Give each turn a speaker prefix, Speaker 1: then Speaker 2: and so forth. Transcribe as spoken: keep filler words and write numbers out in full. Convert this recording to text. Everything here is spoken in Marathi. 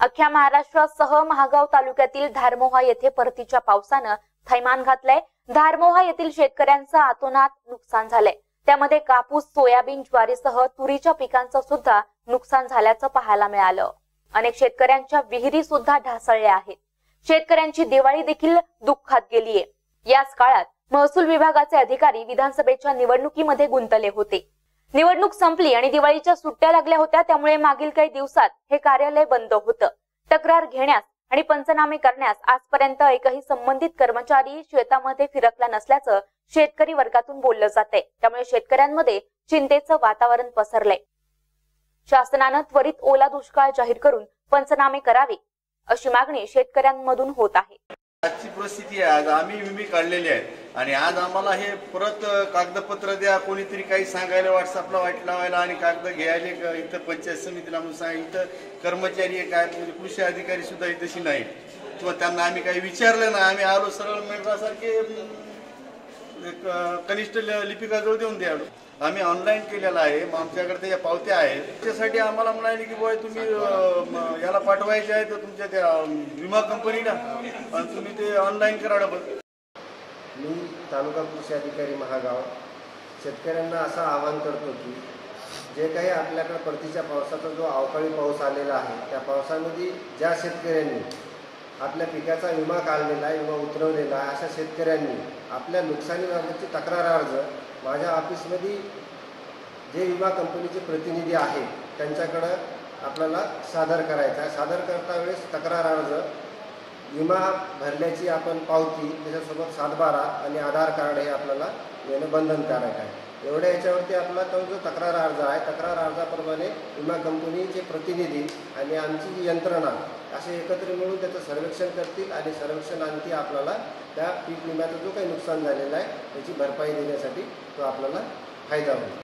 Speaker 1: अख्ख्या महाराष्ट्रासह महागाव तालुक्यातील धारमोहा येथे परतीच्या पावसानं थैमान घातलंय। धारमोहा येथील शेतकऱ्यांचं आतोनात नुकसान झालंय। त्यामध्ये कापूस, सोयाबीन, ज्वारीसह तुरीच्या पिकांचं सुद्धा नुकसान झाल्याचं पाहायला मिळालं। अनेक शेतकऱ्यांच्या विहिरी सुद्धा ढासळल्या आहेत। शेतकऱ्यांची दिवाळी देखील दुःखात गेलीये। याच काळात महसूल विभागाचे अधिकारी विधानसभेच्या निवडणुकीमध्ये गुंतले होते। निवडणूक संपली आणि दिवाळीच्या सुट्ट्या लागल्या होत्या, त्यामुळे मागील काही दिवसात हे कार्यालय बंद होतं। तक्रार घेण्यास आणि पंचनामे करण्यास आजपर्यंत एकही संबंधित कर्मचारी शेतामध्ये फिरकला नसल्याचं शेतकरी वर्गातून बोललं जातंय। त्यामुळे शेतकऱ्यांमध्ये चिंतेचं वातावरण पसरलंय। शासनानं त्वरित ओला दुष्काळ जाहीर करून पंचनामे करावे अशी मागणी शेतकऱ्यांमधून होत आहे।
Speaker 2: आजची परिस्थिती आहे, आज आम्ही विमे काढलेले आहेत आणि आज आम्हाला हे परत कागदपत्र द्या, कोणीतरी काही सांगायला व्हॉट्सअपला वाट लावायला आणि कागद घ्यायला इथं पंचायत समितीला म्हणून सांग, इथं कर्मचारी काय कृषी अधिकारी सुद्धा इथंशी नाहीत किंवा त्यांना आम्ही काही विचारलं नाही। आम्ही आलो सरळ मेंढरासारखे कनिष्ठ लिपिकाजवळ देऊन द्या। आम्ही ऑनलाईन केलेला आहे, आमच्याकडे त्याच्या पावत्या आहेत। त्यासाठी आम्हाला म्हणाले की बाय तुम्ही याला पाठवायचे आहे तर तुमच्या त्या विमा कंपनीला आणि तुम्ही ते ऑनलाईन करा डबल।
Speaker 3: मी तालुका कृषी अधिकारी महागाव शेतकऱ्यांना असं आवाहन करतो की जे काही आपल्याकडे परतीच्या पावसाचा जो अवकाळी पाऊस आलेला आहे, त्या पावसामध्ये ज्या शेतकऱ्यांनी आपल्या पिकाचा विमा काढलेला आहे, विमा उतरवलेला आहे, अशा शेतकऱ्यांनी आपल्या नुकसानीबाबतची तक्रार अर्ज माझ्या ऑफिसमध्ये जे विमा कंपनीचे प्रतिनिधी आहेत त्यांच्याकडं आपल्याला सादर करायचा आहे। सादर करता वेळेस तक्रार अर्ज, विमा भरल्याची आपण पावती, त्याच्यासोबत सातबारा आणि आधार कार्ड हे आपल्याला देणं बंधनकारक आहे। एवढ्या याच्यावरती आपला तो जो तक्रार अर्ज आहे, तक्रार अर्जाप्रमाणे विमा कंपनीचे प्रतिनिधी आणि आमची जी यंत्रणा असे एकत्र मिळून त्याचं सर्वेक्षण करतील आणि सर्वेक्षणांती आपल्याला त्या पीक विम्याचं जो काही नुकसान झालेलं आहे त्याची भरपाई देण्यासाठी तो आपल्याला फायदा होईल।